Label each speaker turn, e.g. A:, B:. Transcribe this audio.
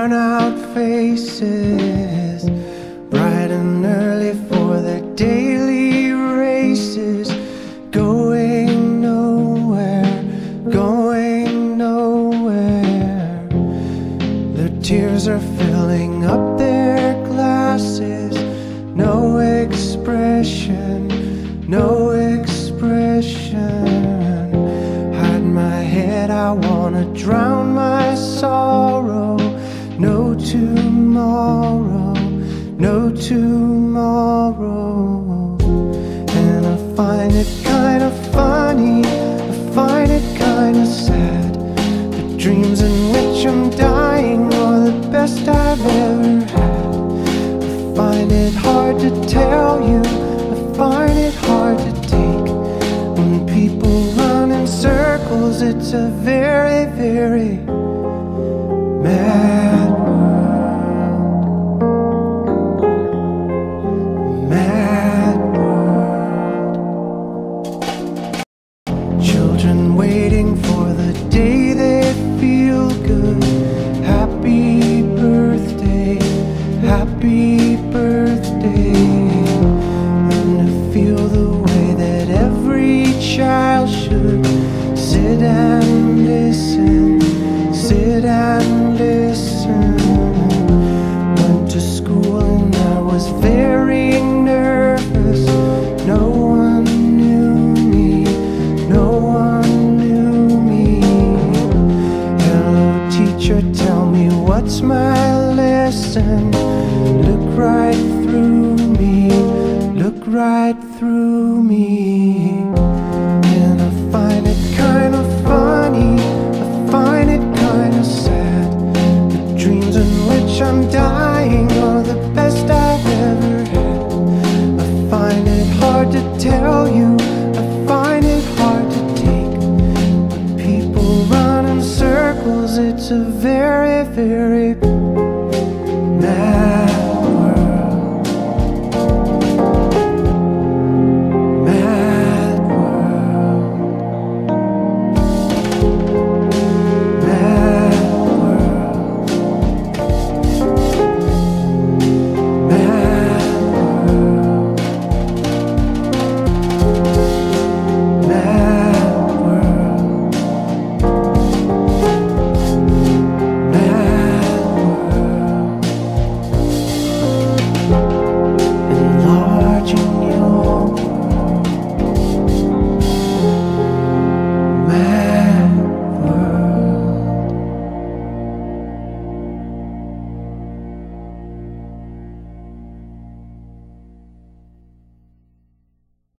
A: worn out faces, bright and early for their daily races, going nowhere, going nowhere. Their tears are filling up their glasses, no expression, no expression. Hide my head, I wanna drown my sorrow. No tomorrow, no tomorrow. And I find it kind of funny, I find it kind of sad. The dreams in which I'm dying are the best I've ever had. I find it hard to tell you, I find it hard to take. When people run in circles, it's a very, very mad world. Mad world. Children waiting for the day they feel good. Happy birthday, happy birthday. And to feel the way that every child should. Sit and listen, sit and listen. Went to school and I was very nervous. No one knew me, no one knew me. Hello teacher, tell me what's my lesson. Look right through me, look right through me. And I find it kind of funny, I find it kind of sad. The dreams in which I'm dying are the best I've ever had. I find it hard to tell you, I find it hard to take. When people run in circles, it's a very, very mad